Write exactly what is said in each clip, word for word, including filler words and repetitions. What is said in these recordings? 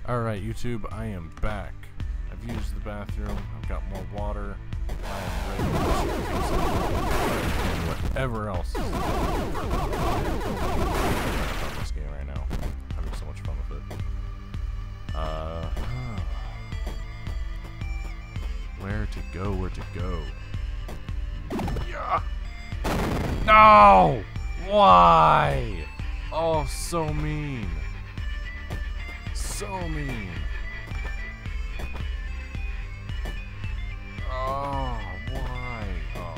Alright, YouTube, I am back. I've used the bathroom, I've got more water, I am ready to and whatever else is in this game right now. I'm having so much fun with it. Uh, where to go, where to go? Yeah! No! Why? Oh, so mean. So mean. Oh, why? Oh.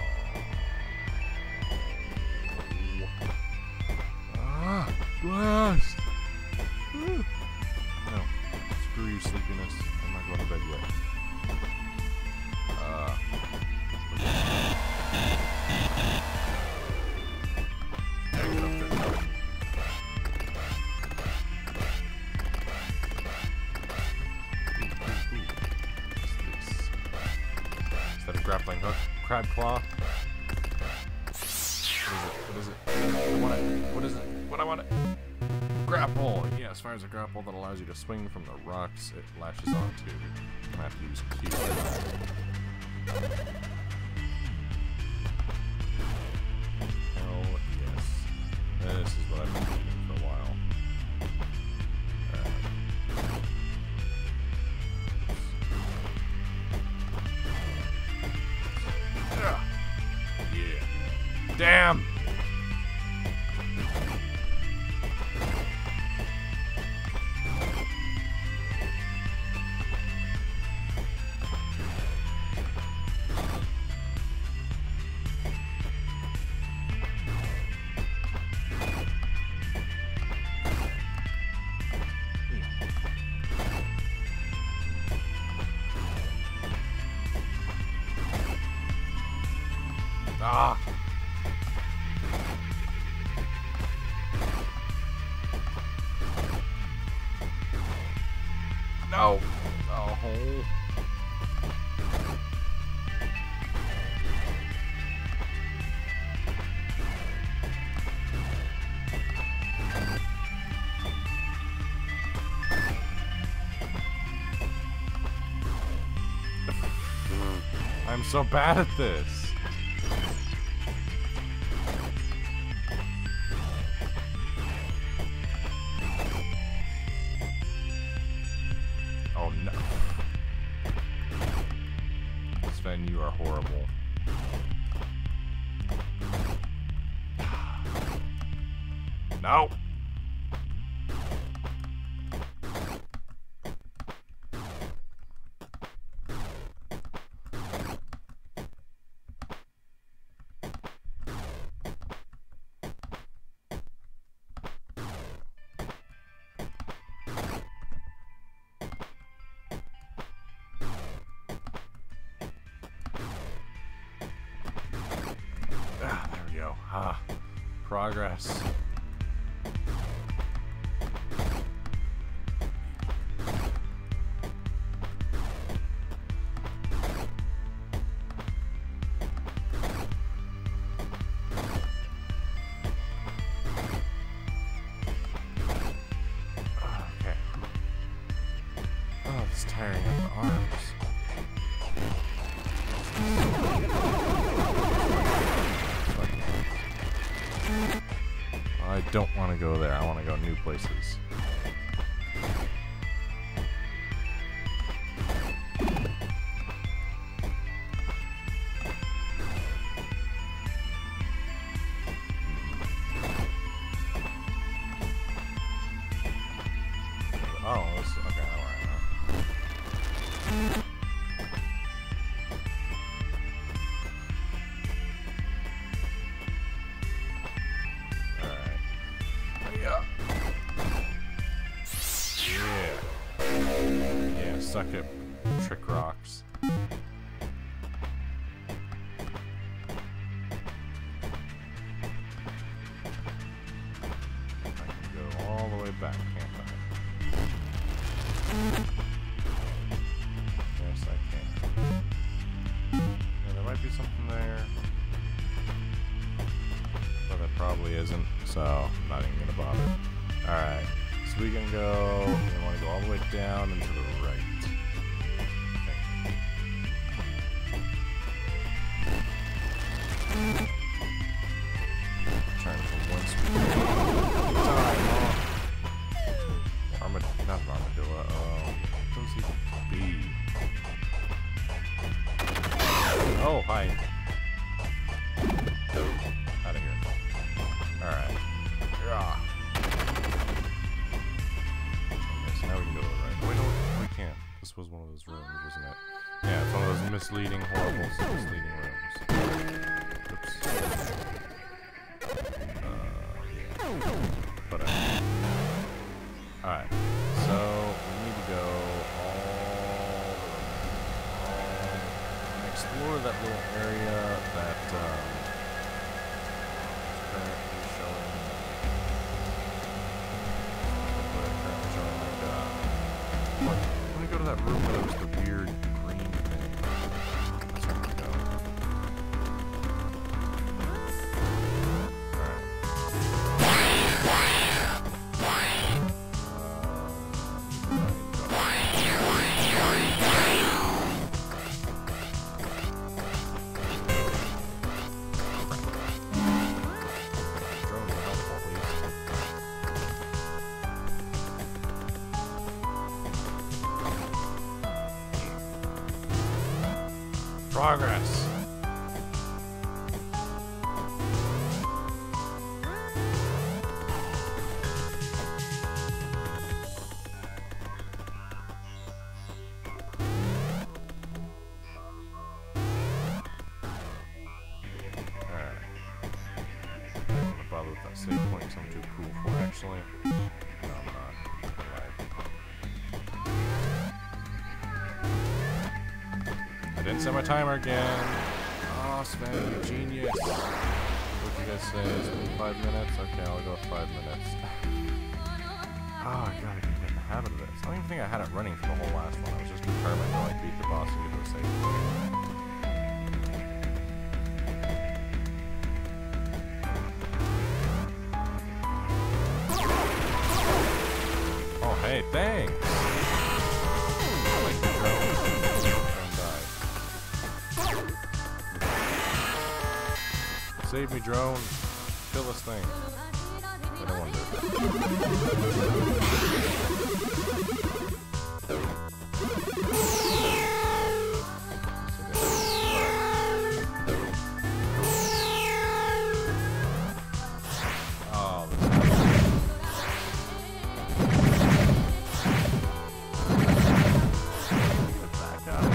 Ah, blast! No, screw you, sleepiness. I'm not going to bed yet. Uh. Yeah, get up there. Is that a grappling hook? Crab claw? What is it? What is it? I want it. What is it? What I want it? Grapple! Yeah, as far as a grapple that allows you to swing from the rocks it latches onto. I'm gonna have to use Q. Hell yes. This is what I've been doing for a while. Damn! Ah! No! Oh. I'm so bad at this. Oh no. Sven, you are horrible. No. Ah, there we go. Ah, progress. Okay. Oh, it's tiring up the arms. I don't want to go there. I want to go new places. Oh, this, okay, alright. Yeah. Yeah. Yeah, suck it, trick rocks. I can go all the way back, can't I? Yes, I can. Yeah, there might be something there. But there probably isn't, so I'm not even gonna bother. Alright, so we can go, we want to go all the way down and to the right. Turn from one speed. Time off. Armad not an armadillo. Oh, what does he be? Oh, hi. Out of here. Alright. Yeah. Okay, so now we can go to the right. Oh, wait, no, we can't. This was one of those rooms, wasn't it? Yeah, it's one of those misleading, horrible, misleading rooms. Oops. Uh, yeah. But, uh, alright. So, we need to go all and explore that little area that, um, is currently showing, currently showing, like, uh, what? Let me go to that room where there was the weird green thing. That's where I'm gonna go. Alright. Progress. Alright. I'm gonna bother with that save point because I'm too cool for it, actually. No, I'm not. I didn't set my timer again. Oh, Sven, you genius. What'd you guys say? Is it five minutes? Okay, I'll go with five minutes. Oh, I gotta get in the habit of this. I don't even think I had it running for the whole last one. I was just determined to like beat the boss and get to a safe point. Oh, hey, thanks. I like the drone. Save me, drone. Kill this thing. I don't want to do Oh, this back up.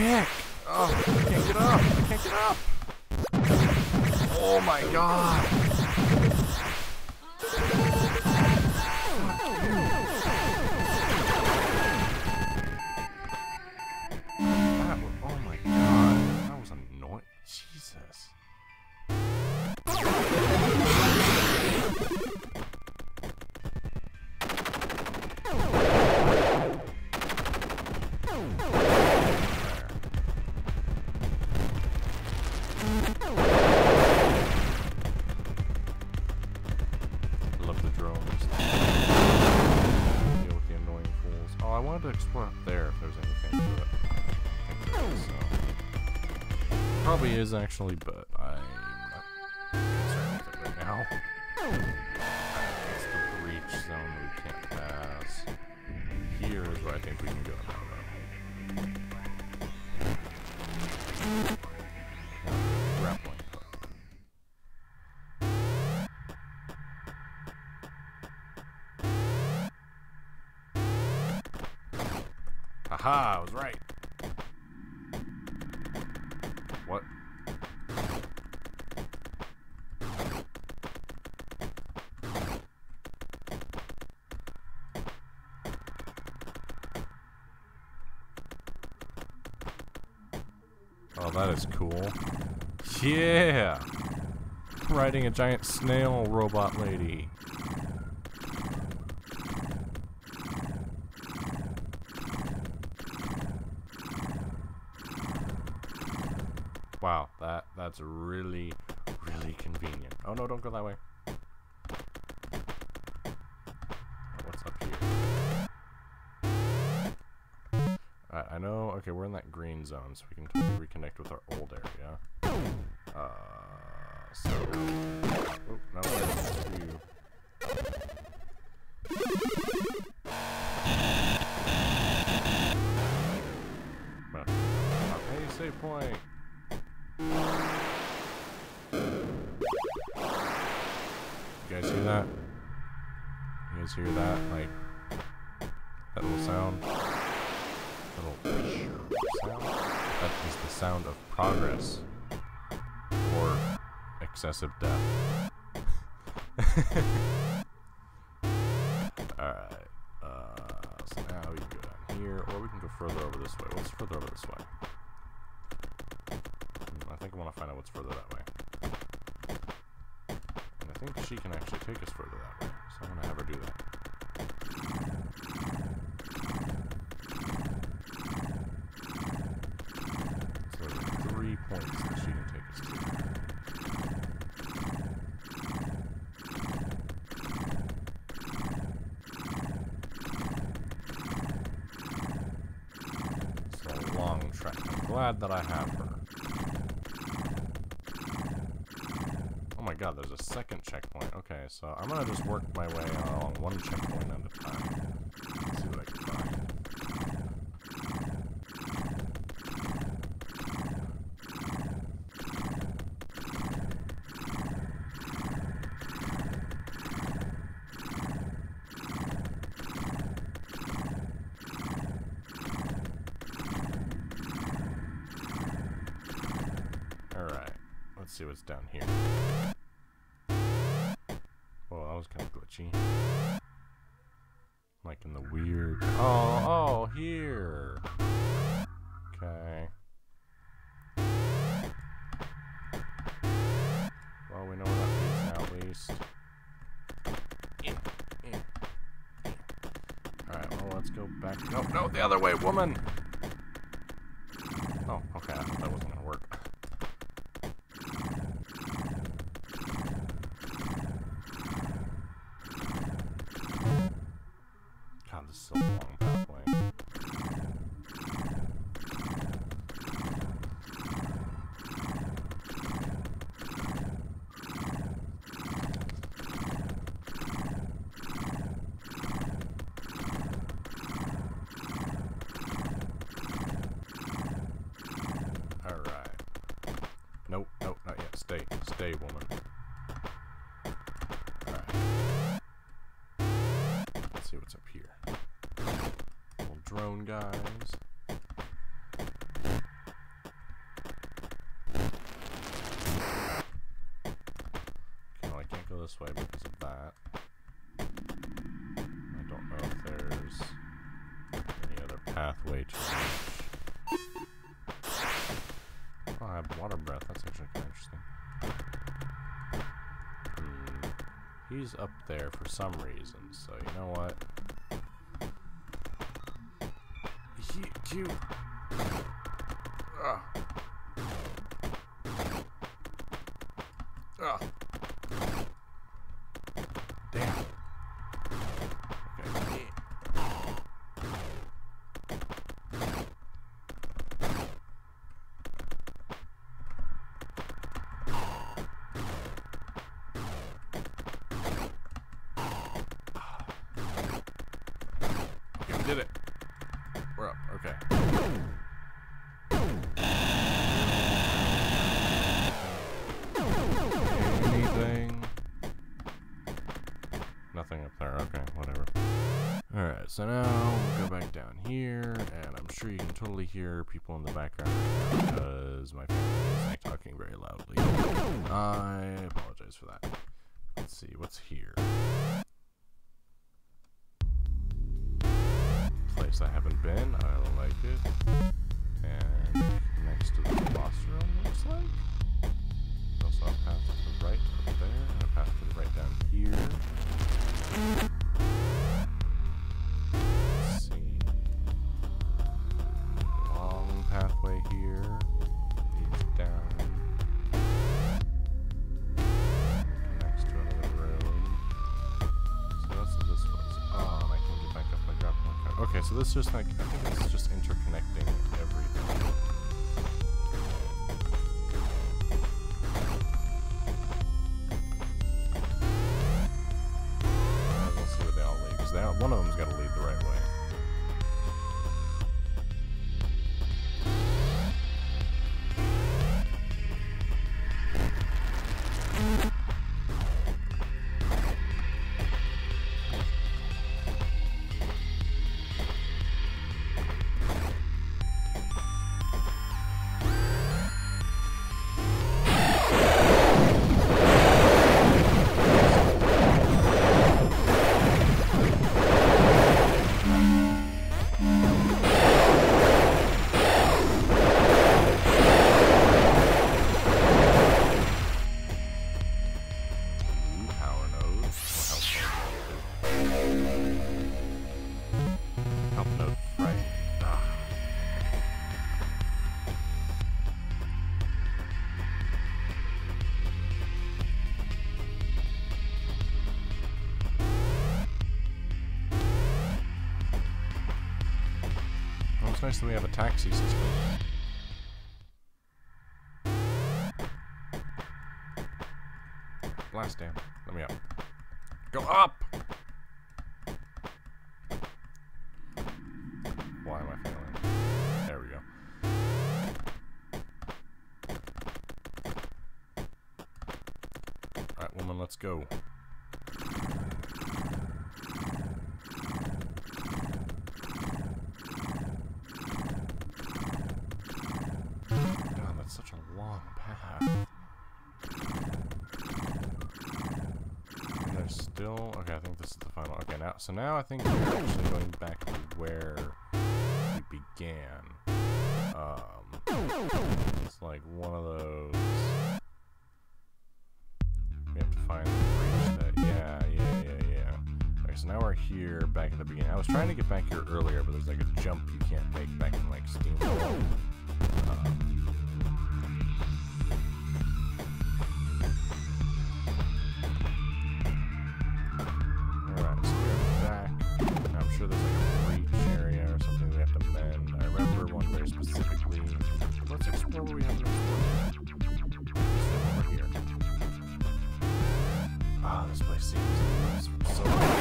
dick! Oh, I can't get up! I can't get up! Oh my god! That was, oh my god, that was annoying. Jesus. Love the drones. Deal with the annoying fools. Oh, I wanted to explore up there if there's anything to it. I think there is, so. Probably is actually, but I'm not concerned with it right now. It's the breach zone that we can't pass. Here is where I think we can go now, though. Grappling hook. Haha, I was right. What? Oh, that is cool. Yeah! Riding a giant snail robot lady. Wow, that that's really, really convenient. Oh no, don't go that way. What's up here? Alright, I know, okay, we're in that green zone, so we can totally reconnect with our old area. Uh, so... Oh, no, that's you. Well, hey, save point! You guys hear that? You guys hear that? Like, that little sound? Little sound? That is the sound of progress. Or excessive death. Alright. Uh, so now we can go down here, or we can go further over this way. What's further over this way? I think I want to find out what's further that way. And I think she can actually take us further that way, so I'm going to have her do that. So there are three points that she can take us to. It's a long trek. I'm glad that I have her. Oh my god, there's a second checkpoint. Okay, so I'm gonna just work my way along one checkpoint at a time. Let's see what I can find. Alright, let's see what's down here. Oh, that was kind of glitchy. Like in the weird... Oh, oh, here! Okay. Well, we know where that leads now, at least. Alright, well, let's go back. No, no, the other way, woman! Oh, okay, I thought that wasn't gonna work. God, this is so long pathway. Alright. Nope, nope, not yet. Stay, stay, woman. Alright. Let's see what's up here. Little drone guys. this way because of that. I don't know if there's any other pathway to reach. Oh, I have water breath. That's actually kind of interesting. Hmm. He's up there for some reason, so you know what? He, cute. Ugh. Ugh. Damn. Okay. Okay, we did it. We're up. Okay. Anything? Nothing up there. Okay, whatever. Alright, so now we'll go back down here, and I'm sure you can totally hear people in the background because my family is like talking very loudly. I apologize for that. Let's see, what's here? Place I haven't been. I like it. And next to the boss room, looks like. Also a path to the right up there, and a path to the right down here. Let's see. Long pathway here. Leads down. Connects to another room. So that's what this was. Oh, and I can get back up by dropping my card. Okay, so this is just like, I think this is just interconnecting everything. One of them's got to lead the right way. It's nice that we have a taxi system. Blast down. Let me up. Go up! Why am I failing? There we go. Alright, woman, let's go. Such a long path. And there's still... Okay, I think this is the final... Okay, now... So now I think we're actually going back to where we began. Um... It's like one of those... We have to finally reach that... Yeah, yeah, yeah, yeah. Okay, so now we're here, back at the beginning. I was trying to get back here earlier, but there's like a jump you can't make back in like Steam. Um... I'm sure there's like a breach area or something we have to mend. I remember one very specifically. Let's explore what we have to explore. Over here. Ah, oh, this place seems so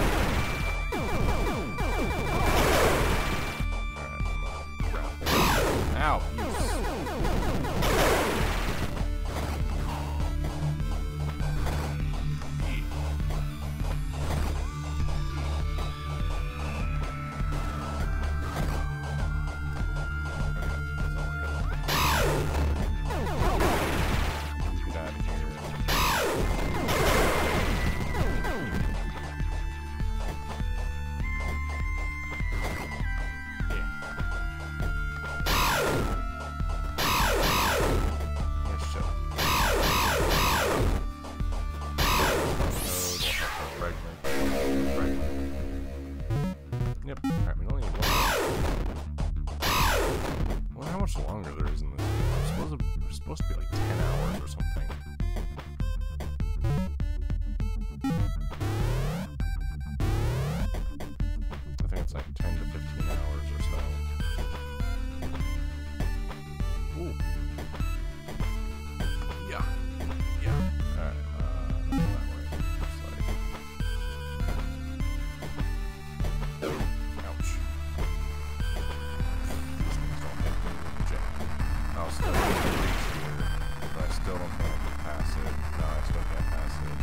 Alright, ow! much longer there is in this. It's supposed to, it's supposed to be like ten hours or something. I think it's like ten to fifteen hours or so. Ooh. Yeah. Yeah. Alright, uh, that way. It's like... Ouch. These things don't hit me. Jack. I'll still get the reach here, but I still don't think I can pass it. No, I still can't pass it.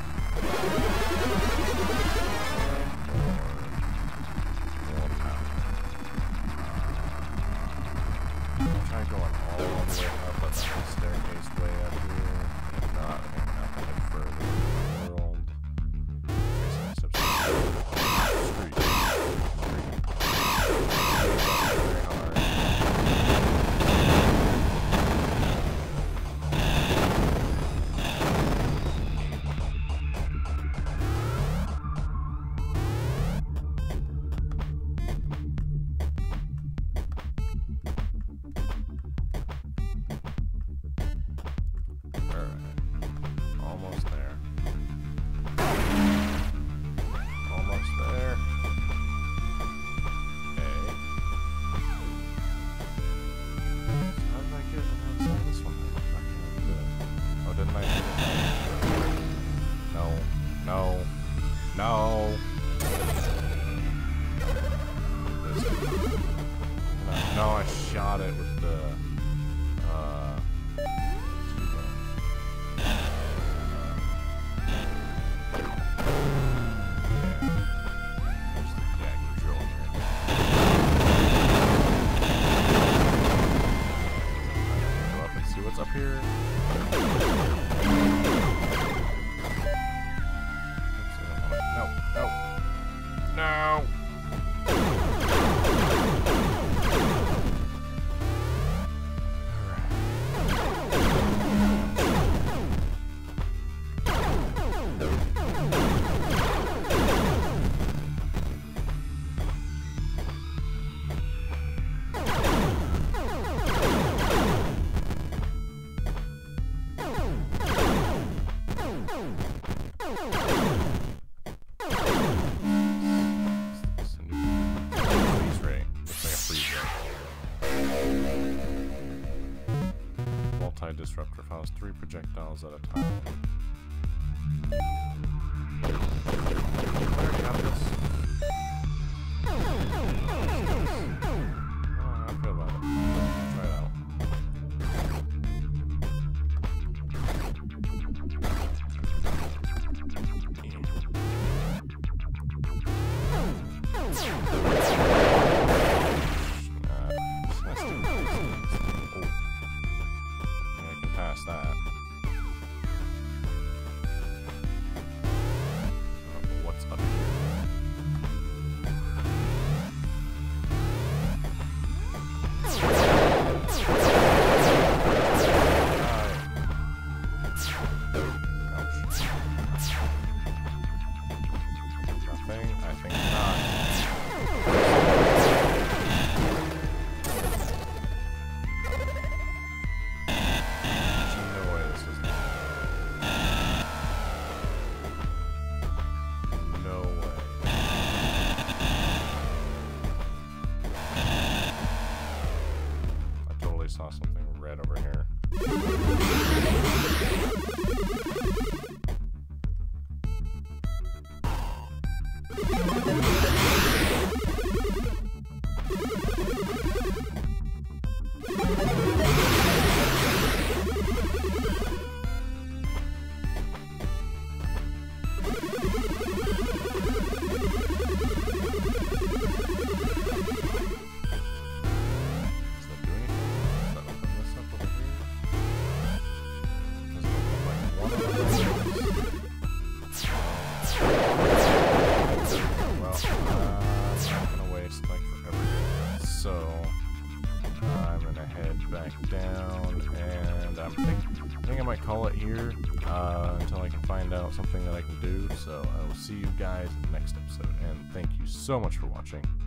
I'm trying going all the way up, but the staircase way up here. If not, I think not going further in the world. Tracing my steps. Street. Street. Very hard. No. No. No, no, I shot it with the, uh, go up and see what's up here. No! Multi-disruptor fires three projectiles at a time. I already have this. Oh, I feel about it. I'll try it out. Past that. What's up here? Nothing? I think not. Saw something red over here. Down, and I'm think, I think I might call it here uh, until I can find out something that I can do. So I will see you guys in the next episode, and thank you so much for watching.